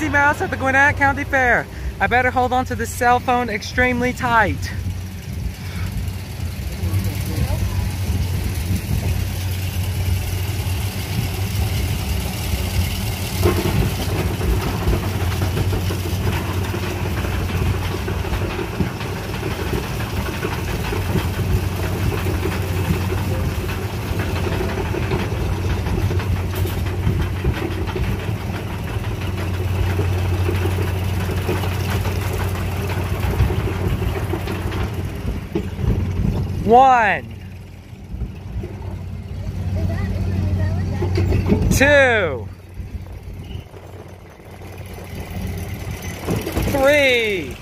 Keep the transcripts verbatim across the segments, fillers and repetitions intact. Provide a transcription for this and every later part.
Crazy Mouse at the Gwinnett County Fair. I better hold on to this cell phone extremely tight. One, two, three,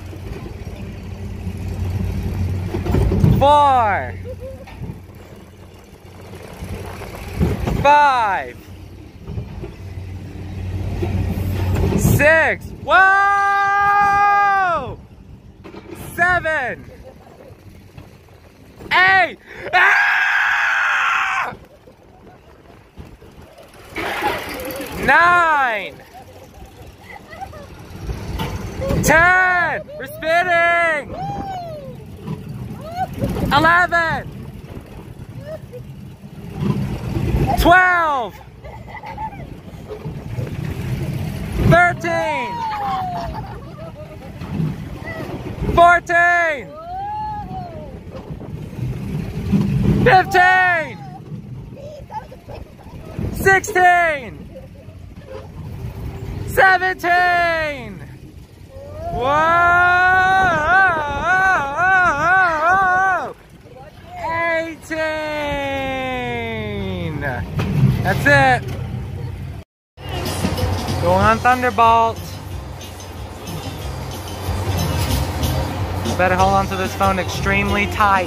four, five, six, whoa, seven, eight, ah! Nine, ten, we're spinning, eleven, twelve, thirteen, fourteen, fifteen, sixteen, seventeen, whoa, eighteen. That's it. Going on Thunderbolt. Better hold on to this phone extremely tight.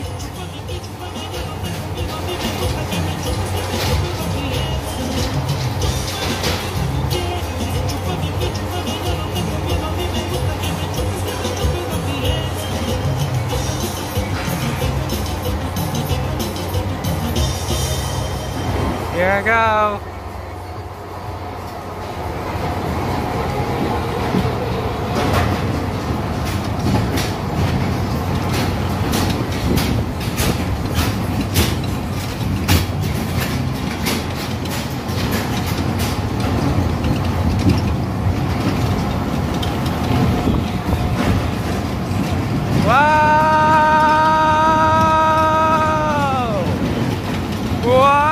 Here I go. Whoa! Whoa!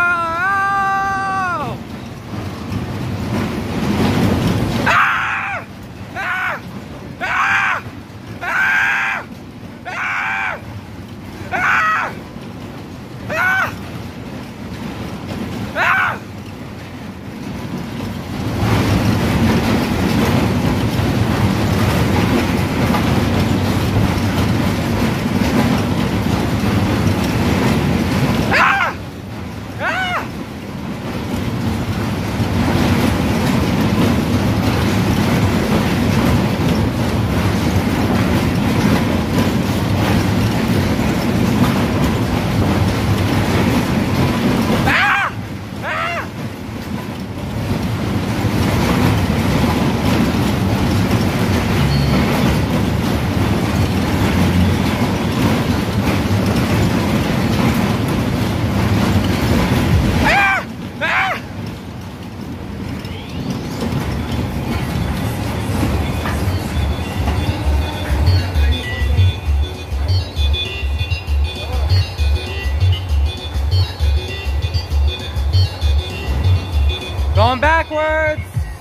Going backwards.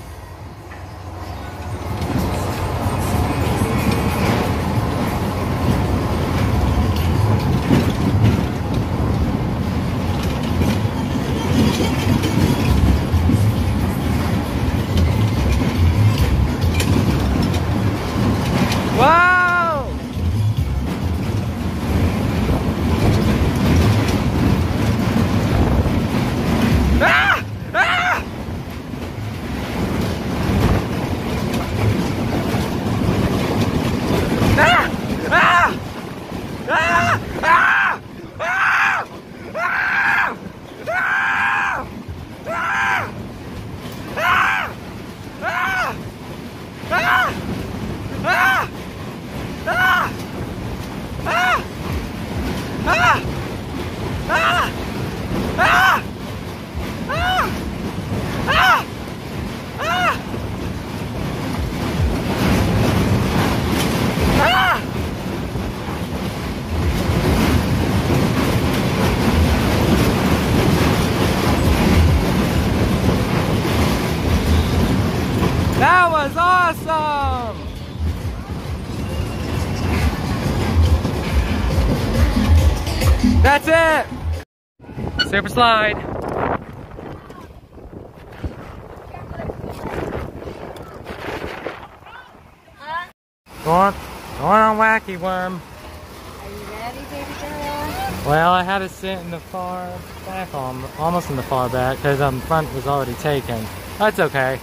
Wow! Ah! Ah! awesome! That's it! Super slide. Going, going on Wacky Worm. Are you ready, baby girl? Well, I had to sit in the far back, almost in the far back, because the um, front was already taken. That's okay.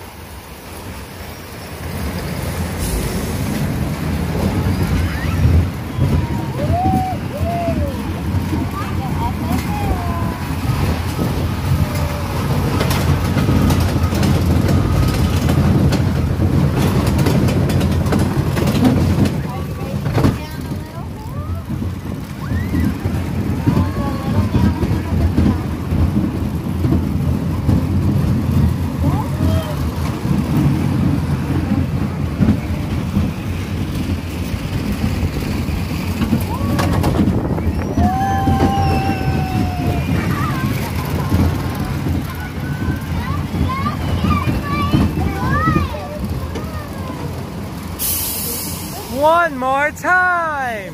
One more time!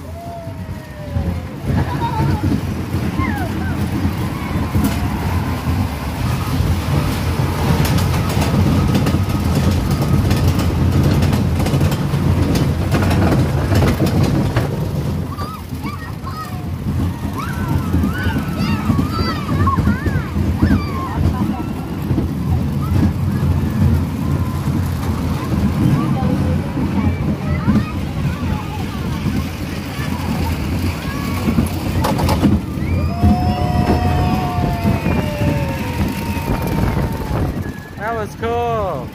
That was cool.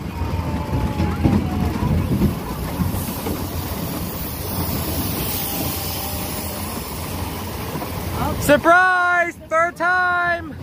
Oh. Surprise! Third time!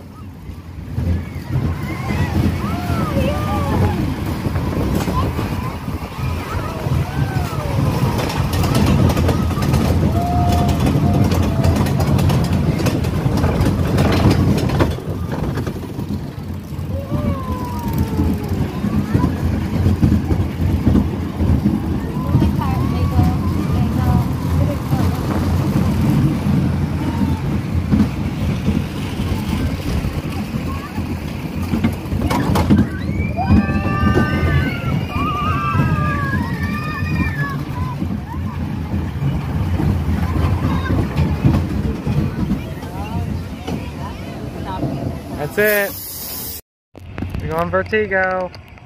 That's it. We're going Vertigo.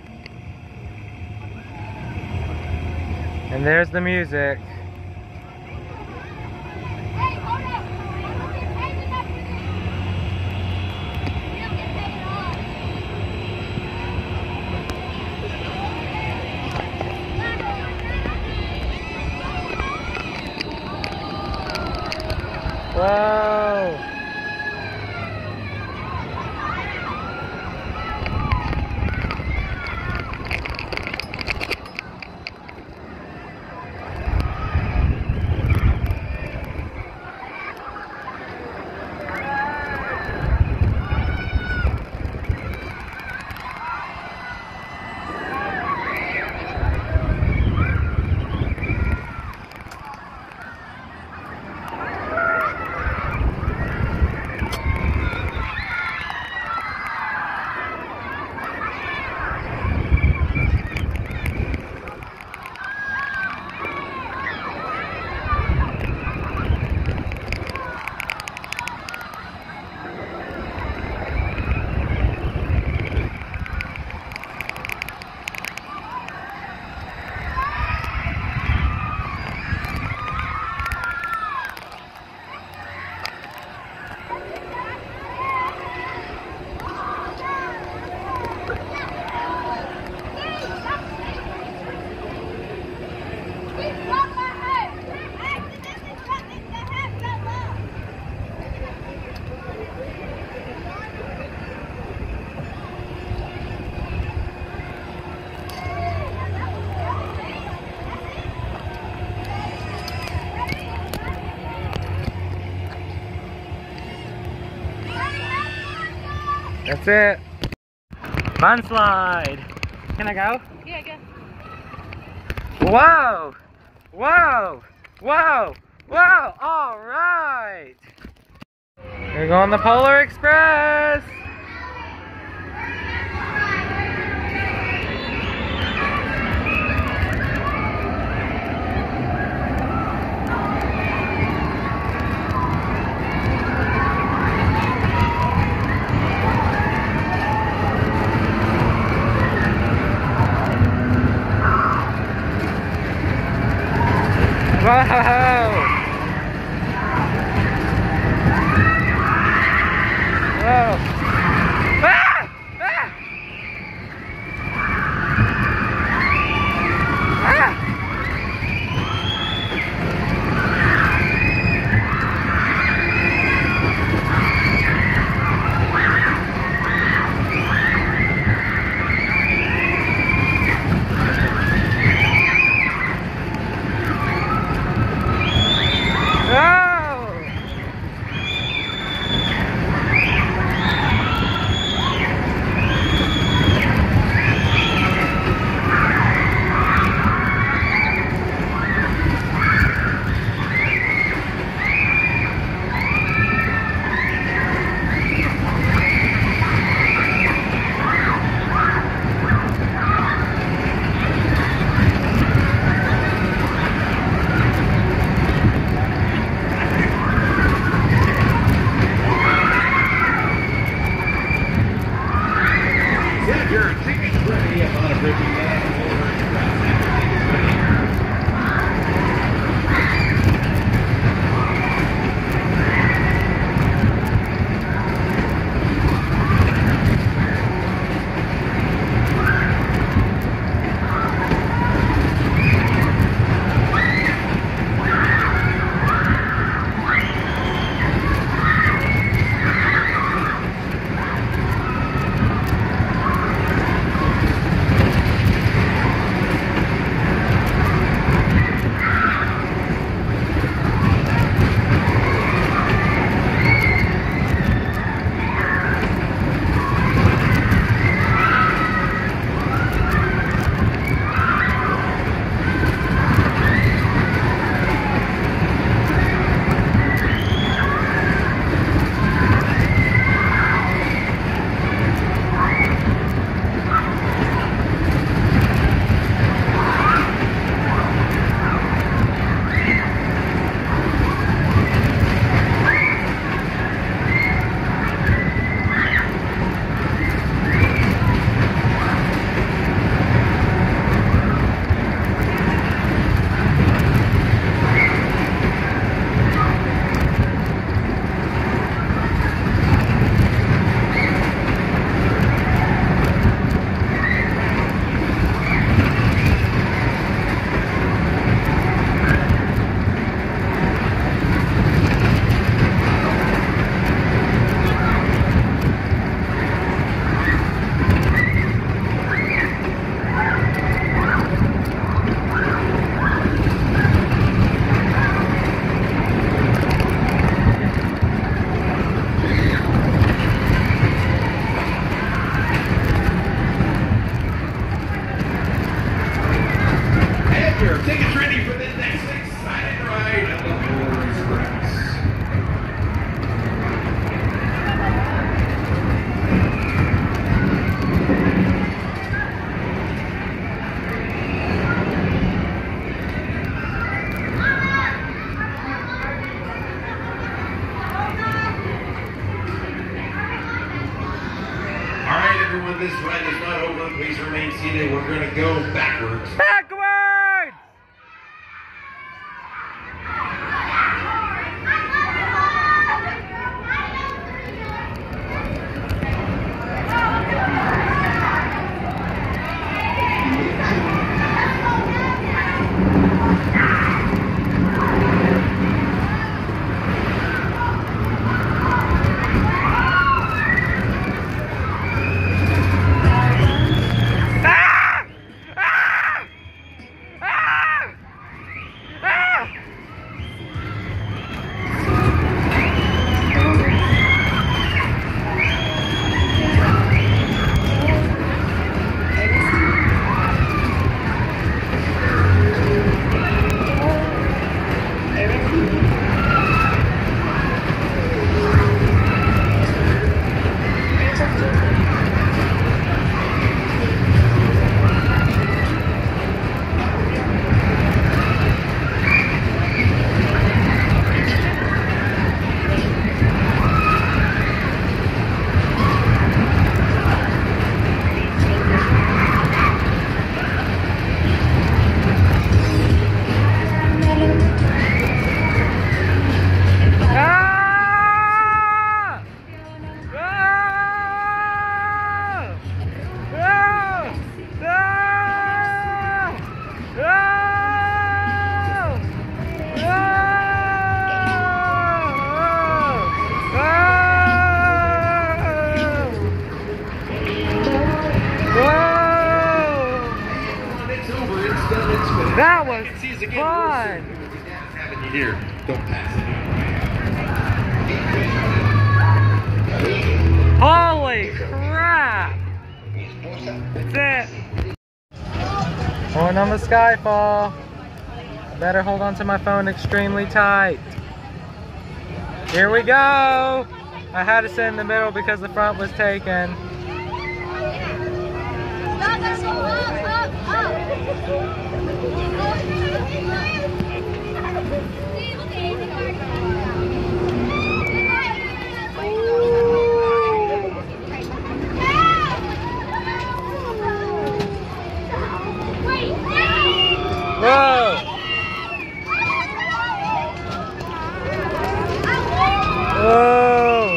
And there's the music. Whoa! That's it. Fun slide. Can I go? Yeah, go. Whoa! Whoa! Whoa! Whoa! All right! We're going the Polar Express! Wow! Whoa! Ah! Ah! Ah! everyone, this ride is not over. Please remain seated. We're going to go backwards. Backwards! fun! Having you here, don't pass. Holy crap! That's it! Going on the Skyfall. Better hold on to my phone extremely tight. Here we go! I had to sit in the middle because the front was taken. Whoa! Whoa!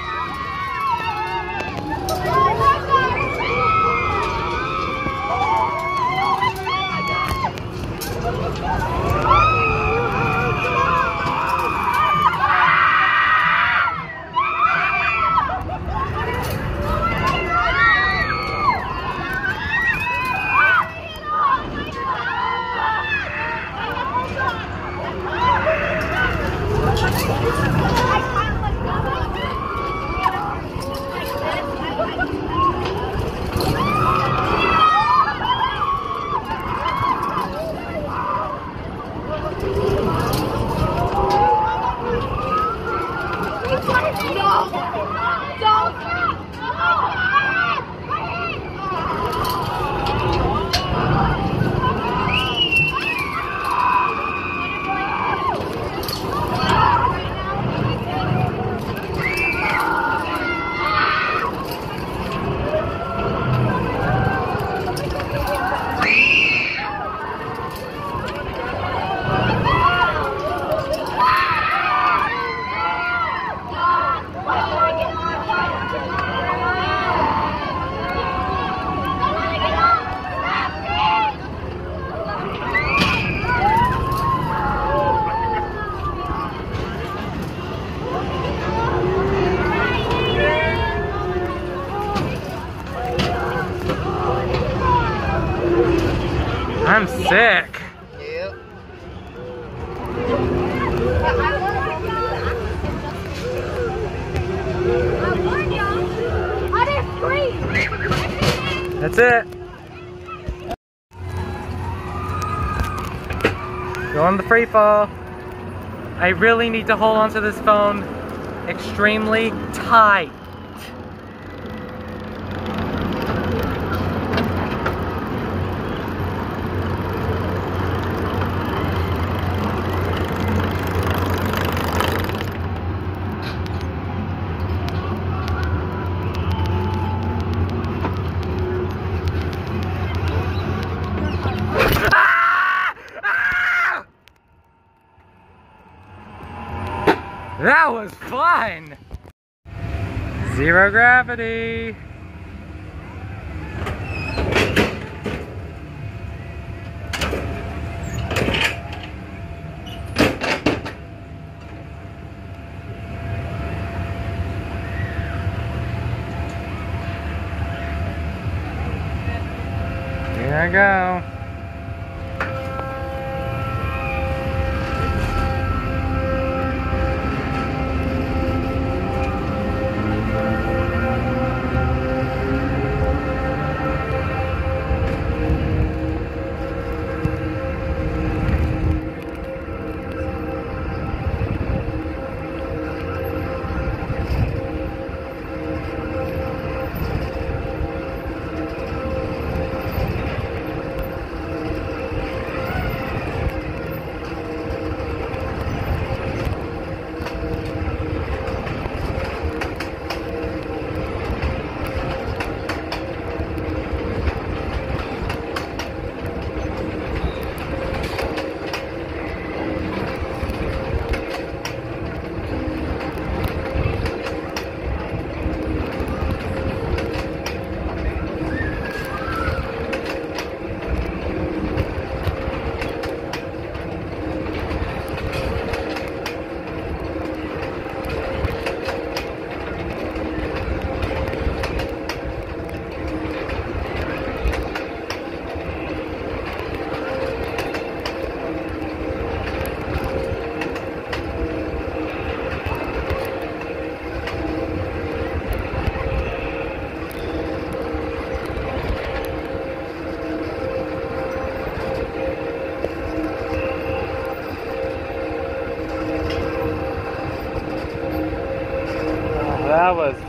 I'm sick. Yep. That's it. Go on the free fall. I really need to hold onto this phone extremely tight. That was fun! Zero gravity! Here I go.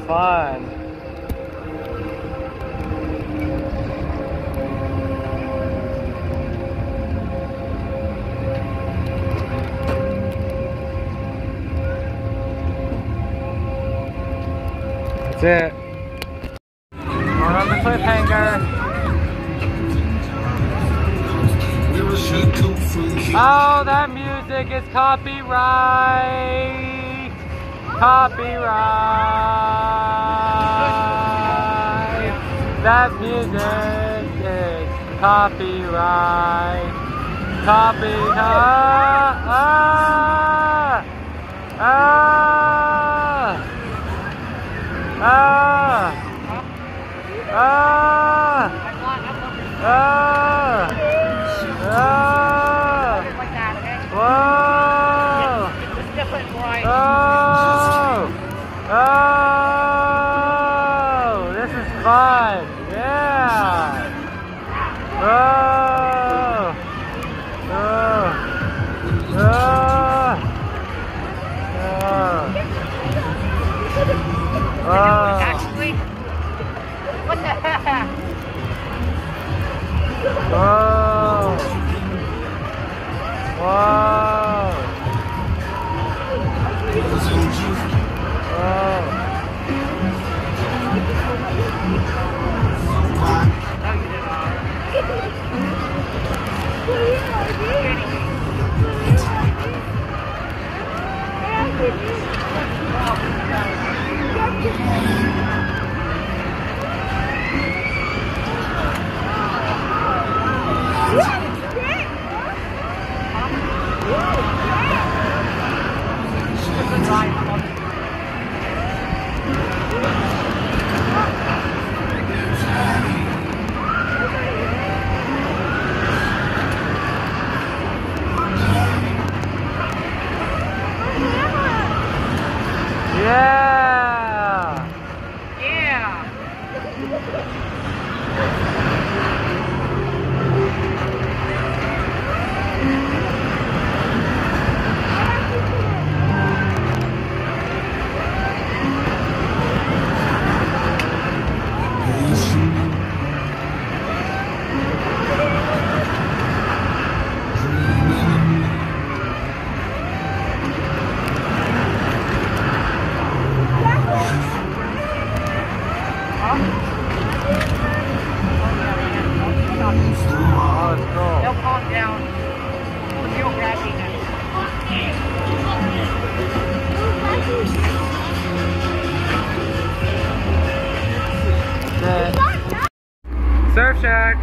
fun. That's it. Going on the cliffhanger. Oh, that music is copyright! Copyright! That music is copyright! Copy! Ah! Ah! Ah! Ah! Ah! Ah! Ah! Whoa! It's different, right? Oh! Oh! This is fun! Yeah! Oh! Oh! Oh! Oh! Actually, what the heck? Whoa! Whoa! Yeah! Yeah! They'll calm down. Feel grabbing Surf Shack!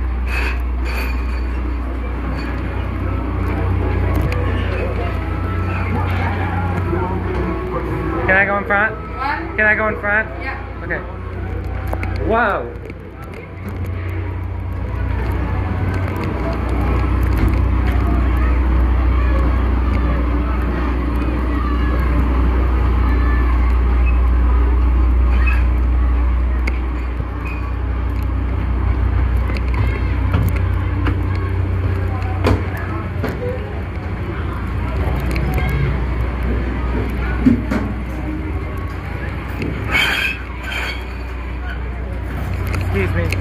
Can I go in front? What? Can I go in front? Yeah. Okay. Whoa! Excuse me.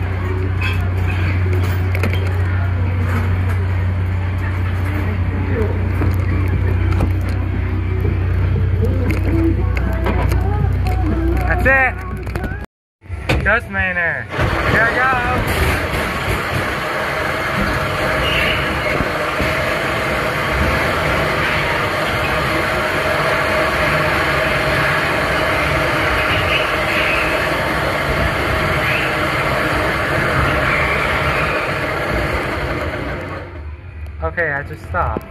That's it. Ghost Manor. Here I go. Okay, I just stopped.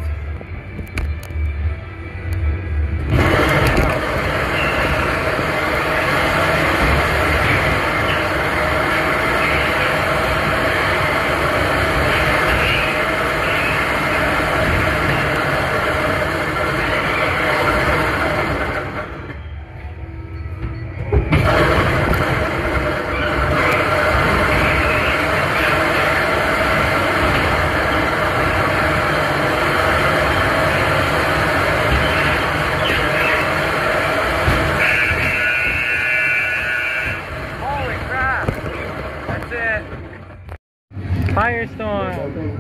firestorm.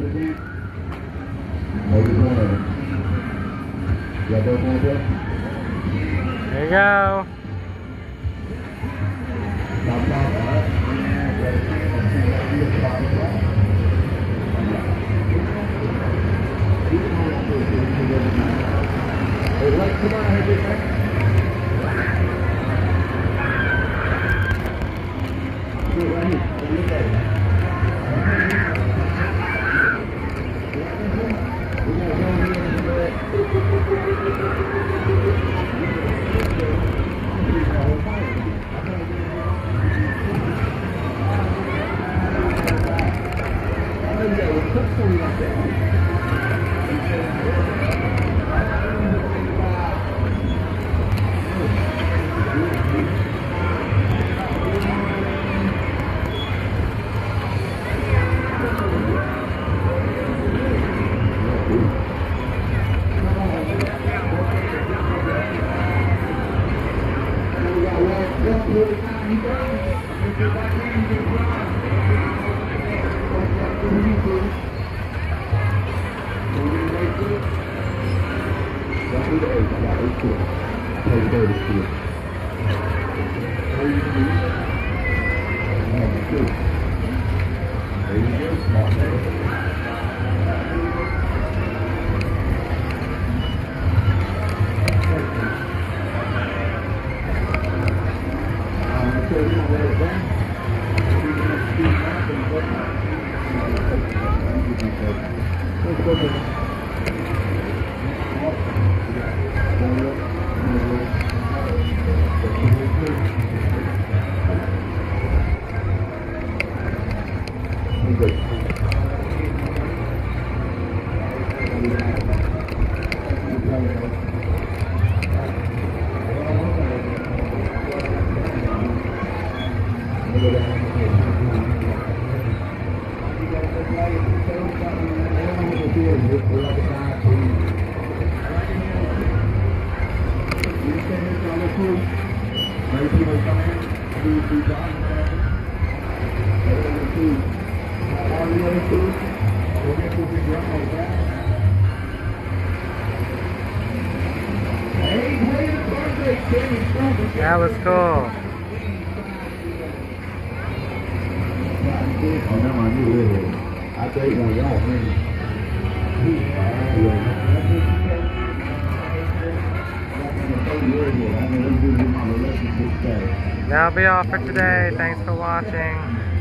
There you go. That was cool. That'll be all for today. Thanks for watching.